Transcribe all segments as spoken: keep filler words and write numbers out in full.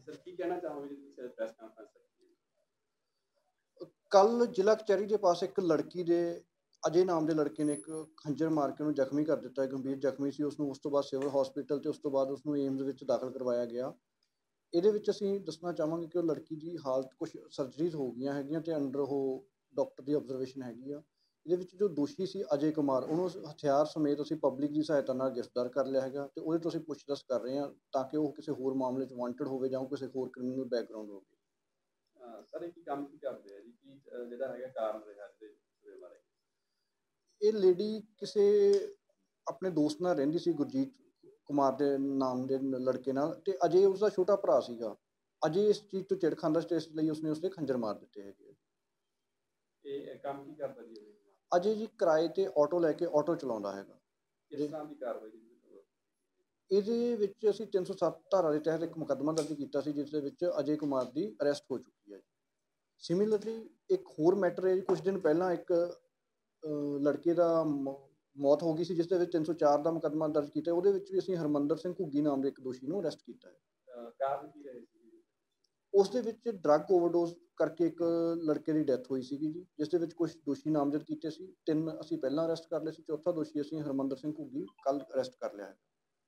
Sir ਕੀ ਕਹਿਣਾ ਚਾਹੋਗੇ ਜੀ ਤੁਸੀਂ ਪ੍ਰੈਸ ਕਾਨਫਰੰਸ ਰੱਖੀ ਹੈ? ਕੱਲ ਜ਼ਿਲ੍ਹਾ ਕਚਹਿਰੀ ਦੇ ਪਾਸ ਇੱਕ ਲੜਕੀ ਦੇ ਅਜੇ ਨਾਮ ਦੇ ਲੜਕੇ ਨੇ ਇੱਕ ਖੰਜਰ ਮਾਰ ਕੇ ਉਹਨੂੰ ਜ਼ਖਮੀ ਕਰ ਦਿੱਤਾ ਹੈ। ਗੰਭੀਰ ਜ਼ਖਮੀ ਸੀ ਉਸਨੂੰ। ਉਸ ਤੋਂ ਬਾਅਦ ਸਿਵਲ ਹਸਪੀਟਲ ਤੇ ਉਸ ਤੋਂ ਬਾਅਦ ਉਸਨੂੰ ਏਮਜ਼ ਵਿੱਚ ਦਾਖਲ ਕਰਵਾਇਆ ਗਿਆ। ਇਹਦੇ ਵਿੱਚ ਅਸੀਂ ਦੱਸਣਾ ਚਾਹਾਂਗੇ ਕਿ ਉਹ ਲੜਕੀ ਦੀ ਹਾਲਤ ਕੁਝ ਸਰਜਰੀਜ਼ ਹੋ ਗਈਆਂ ਹੈਗੀਆਂ ਤੇ ਅੰਡਰ ਉਹ ਡਾਕਟਰ ਦੀ ਆਬਜ਼ਰਵੇਸ਼ਨ ਹੈਗੀ ਆ। ਇਹਦੇ ਵਿੱਚ ਜੋ ਦੋਸ਼ੀ ਸੀ ਅਜੇ ਕੁਮਾਰ, ਉਹਨੂੰ ਹਥਿਆਰ ਸਮੇਤ ਅਸੀਂ ਪਬਲਿਕ ਦੀ ਸਹਾਇਤਾ ਨਾਲ ਗ੍ਰਿਫਤਾਰ ਕਰ ਲਿਆ ਹੈਗਾ ਤੇ ਉਹਦੇ ਤੋਂ ਅਸੀਂ ਪੁੱਛਗਿੱਛ ਕਰ ਰਹੇ ਹਾਂ ਤਾਂ ਕਿ ਉਹ ਕਿਸੇ ਹੋਰ ਮਾਮਲੇ 'ਚ ਵਾਂਟਡ ਹੋਵੇ ਜਾਂ ਕਿਸੇ ਹੋਰ ਕ੍ਰਿਮੀਨਲ ਬੈਕਗਰਾਊਂਡ ਹੋਵੇ। ਅਹ ਸਰ ਇਹ ਕੀ ਕੰਮ ਕੀ ਕਰਦੇ ਆ ਜੀ? ਕੀ ਅਹ ਜਿਹੜਾ ਹੈਗਾ ਕਾਰਨ ਰਿਹਾ ਇਹਦੇ ਇਹਦੇ ਬਾਰੇ? ਇਹ ਲੇਡੀ ਕਿਸੇ ਆਪਣੇ ਦੋਸਤ ਨਾਲ ਰਹਿੰਦੀ ਸੀ, ਗੁਰਜੀਤ ਕੁਮਾਰ ਦੇ ਨਾਮ ਦੇ ਲੜਕੇ ਨਾਲ, ਤੇ ਅਜੇ ਉਸਦਾ ਛੋਟਾ ਭਰਾ ਸੀਗਾ। ਅਜੇ ਇਸ ਚੀਜ਼ ਤੋਂ ਚਿੜ ਖਾਂਦਾ ਸੀ ਤੇ ਇਸ ਲਈ ਉਸਨੇ ਉਸਦੇ ਖੰਜਰ ਮਾਰ ਦਿੱਤੇ ਹੈਗੇ। ਇਹ ਇਹ ਕੰਮ ਕੀ ਕਰਦਾ ਜੀ? ਅਜੇ ਜੀ ਕਿਰਾਏ ਤੇ ਆਟੋ ਲੈ ਕੇ ਆਟੋ ਚਲਾਉਂਦਾ ਹੈਗਾ। ਕਿਸ ਤਰ੍ਹਾਂ ਦੀ ਕਾਰਵਾਈ ਜੀ? ਇਹਦੇ ਵਿੱਚ ਅਸੀਂ ਤਿੰਨ ਸੌ ਸੱਤ ਧਾਰਾ ਦੇ ਤਹਿਤ ਇੱਕ ਮੁਕੱਦਮਾ ਦਰਜ ਕੀਤਾ ਸੀ ਜਿਸ ਦੇ ਵਿੱਚ ਅਜੇ ਕੁਮਾਰ ਦੀ ਅਰੈਸਟ ਹੋ ਚੁੱਕੀ ਹੈ। ਸਿਮਿਲਰਲੀ ਇੱਕ ਹੋਰ ਮੈਟਰ ਹੈ, ਕੁਝ ਦਿਨ ਪਹਿਲਾਂ ਇੱਕ ਅਹ ਲੜਕੇ ਦਾ ਮ- ਮੌਤ ਹੋ ਗਈ ਸੀ ਜਿਸ ਦੇ ਵਿੱਚ ਤਿੰਨ ਸੌ ਚਾਰ ਦਾ ਮੁਕੱਦਮਾ ਦਰਜ ਕੀਤਾ। ਉਹਦੇ ਵਿੱਚ ਵੀ ਅਸੀਂ ਹਰਮੰਦਰ ਸਿੰਘ ਘੁੱਗੀ ਨਾਮ ਦੇ ਇੱਕ ਦੋਸ਼ੀ ਨੂੰ ਅਰੈਸਟ ਕੀਤਾ ਹੈ। ਅਹ ਕਾਰਨ ਕੀ ਰਹੇ ਸੀ? ਉਸ ਦੇ ਵਿੱਚ ਡਰੱਗ ਓਵਰਡੋਜ਼ ਕਰਕੇ ਇੱਕ ਲੜਕੇ ਦੀ ਡੈਥ ਹੋਈ ਸੀਗੀ ਜੀ, ਜਿਸ ਦੇ ਵਿੱਚ ਕੁਝ ਦੋਸ਼ੀ ਨਾਮਜ਼ਦ ਕੀਤੇ ਸੀ। ਤਿੰਨ ਅਸੀਂ ਪਹਿਲਾਂ ਅਰੈਸਟ ਕਰ ਲਏ ਸੀ, ਚੌਥਾ ਦੋਸ਼ੀ ਅਸੀਂ ਹਰਮੰਦਰ ਸਿੰਘ ਘੁੱਗੀ ਕੱਲ ਅਰੈਸਟ ਕਰ ਲਿਆ ਹੈ।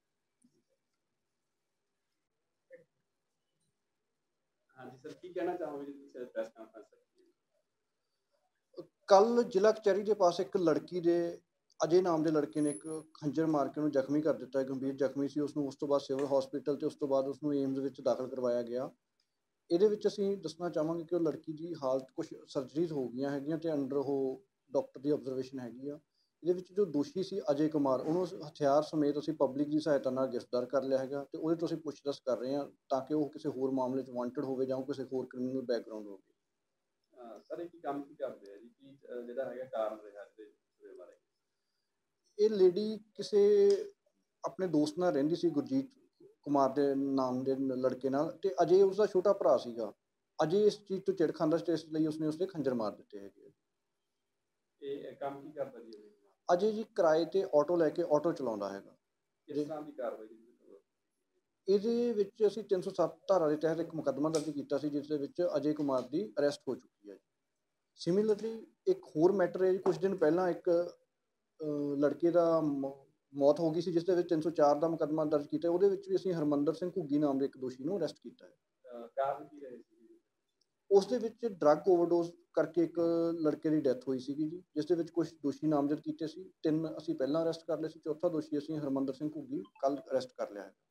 ਹਾਂਜੀ ਸਰ ਕੀ ਕਹਿਣਾ ਚਾਹੋਗੇ ਜੀ ਤੁਸੀਂ ਪ੍ਰੈਸ ਕਾਨਫਰੰਸ ਰੱਖੀ ਹੈ? ਕੱਲ ਜ਼ਿਲ੍ਹਾ ਕਚਹਿਰੀ ਦੇ ਪਾਸ ਇੱਕ ਲੜਕੀ ਦੇ ਅਜੇ ਨਾਮ ਦੇ ਲੜਕੇ ਨੇ ਇੱਕ ਖੰਜਰ ਮਾਰ ਕੇ ਉਹਨੂੰ ਜ਼ਖਮੀ ਕਰ ਦਿੱਤਾ ਹੈ। ਗੰਭੀਰ ਜ਼ਖਮੀ ਸੀ ਉਸਨੂੰ। ਉਸ ਤੋਂ ਬਾਅਦ ਸਿਵਲ ਹਸਪੀਟਲ ਤੇ ਉਸ ਤੋਂ ਬਾਅਦ ਉਸਨੂੰ ਏਮਜ਼ ਵਿੱਚ ਦਾਖਲ ਕਰਵਾਇਆ ਗਿਆ। ਇਹਦੇ ਵਿੱਚ ਅਸੀਂ ਦੱਸਣਾ ਚਾਹਾਂਗੇ ਕਿ ਉਹ ਲੜਕੀ ਦੀ ਹਾਲਤ ਕੁਝ ਸਰਜਰੀਜ਼ ਹੋ ਗਈਆਂ ਹੈਗੀਆਂ ਤੇ ਅੰਡਰ ਉਹ ਡਾਕਟਰ ਦੀ ਆਬਜ਼ਰਵੇਸ਼ਨ ਹੈਗੀ ਆ। ਇਹਦੇ ਵਿੱਚ ਜੋ ਦੋਸ਼ੀ ਸੀ ਅਜੇ ਕੁਮਾਰ, ਉਹਨੂੰ ਹਥਿਆਰ ਸਮੇਤ ਅਸੀਂ ਪਬਲਿਕ ਦੀ ਸਹਾਇਤਾ ਨਾਲ ਗ੍ਰਿਫਤਾਰ ਕਰ ਲਿਆ ਹੈਗਾ ਤੇ ਉਹਦੇ ਤੋਂ ਅਸੀਂ ਪੁੱਛਗਿੱਛ ਕਰ ਰਹੇ ਹਾਂ ਤਾਂ ਕਿ ਉਹ ਕਿਸੇ ਹੋਰ ਮਾਮਲੇ 'ਚ ਵਾਂਟਡ ਹੋਵੇ ਜਾਂ ਕਿਸੇ ਹੋਰ ਕ੍ਰਿਮੀਨਲ ਬੈਕਗਰਾਊਂਡ ਹੋਵੇ। ਅਹ ਸਰ ਇਹ ਕੀ ਕੰਮ ਕੀ ਕਰਦੇ ਆ ਜੀ? ਕੀ ਅਹ ਜਿਹੜਾ ਹੈਗਾ ਕਾਰਨ ਰਿਹਾ ਇਹਦੇ ਇਹਦੇ ਬਾਰੇ? ਇਹ ਲੇਡੀ ਕਿਸੇ ਆਪਣੇ ਦੋਸਤ ਨਾਲ ਰਹਿੰਦੀ ਸੀ, ਗੁਰਜੀਤ ਕੁਮਾਰ ਦੇ ਨਾਮ ਦੇ ਲੜਕੇ ਨਾਲ, ਤੇ ਅਜੇ ਉਸਦਾ ਛੋਟਾ ਭਰਾ ਸੀਗਾ। ਅਜੇ ਇਸ ਚੀਜ਼ ਤੋਂ ਚਿੜ ਖਾਂਦਾ ਸੀ ਤੇ ਇਸ ਲਈ ਉਸਨੇ ਉਸਦੇ ਖੰਜਰ ਮਾਰ ਦਿੱਤੇ ਹੈਗੇ। ਇਹ ਇਹ ਕੰਮ ਕੀ ਕਰਦਾ ਜੀ? ਅਜੇ ਜੀ ਕਿਰਾਏ ਤੇ ਆਟੋ ਲੈ ਕੇ ਆਟੋ ਚਲਾਉਂਦਾ ਹੈਗਾ। ਕਿਸ ਤਰ੍ਹਾਂ ਦੀ ਕਾਰਵਾਈ ਜੀ? ਇਹਦੇ ਵਿੱਚ ਅਸੀਂ ਤਿੰਨ ਸੌ ਸੱਤ ਧਾਰਾ ਦੇ ਤਹਿਤ ਇੱਕ ਮੁਕੱਦਮਾ ਦਰਜ ਕੀਤਾ ਸੀ ਜਿਸ ਦੇ ਵਿੱਚ ਅਜੇ ਕੁਮਾਰ ਦੀ ਅਰੈਸਟ ਹੋ ਚੁੱਕੀ ਹੈ। ਸਿਮਿਲਰਲੀ ਇੱਕ ਹੋਰ ਮੈਟਰ ਹੈ, ਕੁਝ ਦਿਨ ਪਹਿਲਾਂ ਇੱਕ ਅਹ ਲੜਕੇ ਦਾ ਮ- ਮੌਤ ਹੋ ਗਈ ਸੀ ਜਿਸ ਦੇ ਵਿੱਚ ਤਿੰਨ ਸੌ ਚਾਰ ਦਾ ਮੁਕੱਦਮਾ ਦਰਜ ਕੀਤਾ। ਉਹਦੇ ਵਿੱਚ ਵੀ ਅਸੀਂ ਹਰਮੰਦਰ ਸਿੰਘ ਘੁੱਗੀ ਨਾਮ ਦੇ ਇੱਕ ਦੋਸ਼ੀ ਨੂੰ ਅਰੈਸਟ ਕੀਤਾ ਹੈ। ਅਹ ਕਾਰਨ ਕੀ ਰਹੇ ਸੀ? ਉਸ ਦੇ ਵਿੱਚ ਡਰੱਗ ਓਵਰਡੋਜ਼ ਕਰਕੇ ਇੱਕ ਲੜਕੇ ਦੀ ਡੈਥ ਹੋਈ ਸੀਗੀ ਜੀ, ਜਿਸ ਦੇ ਵਿੱਚ ਕੁਝ ਦੋਸ਼ੀ ਨਾਮਜ਼ਦ ਕੀਤੇ ਸੀ। ਤਿੰਨ ਅਸੀਂ ਪਹਿਲਾਂ ਅਰੈਸਟ ਕਰ ਲਏ ਸੀ, ਚੌਥਾ ਦੋਸ਼ੀ ਅਸੀਂ ਹਰਮੰਦਰ ਸਿੰਘ ਘੁੱਗੀ ਕੱਲ ਅਰੈਸਟ ਕਰ ਲਿਆ ਹੈ।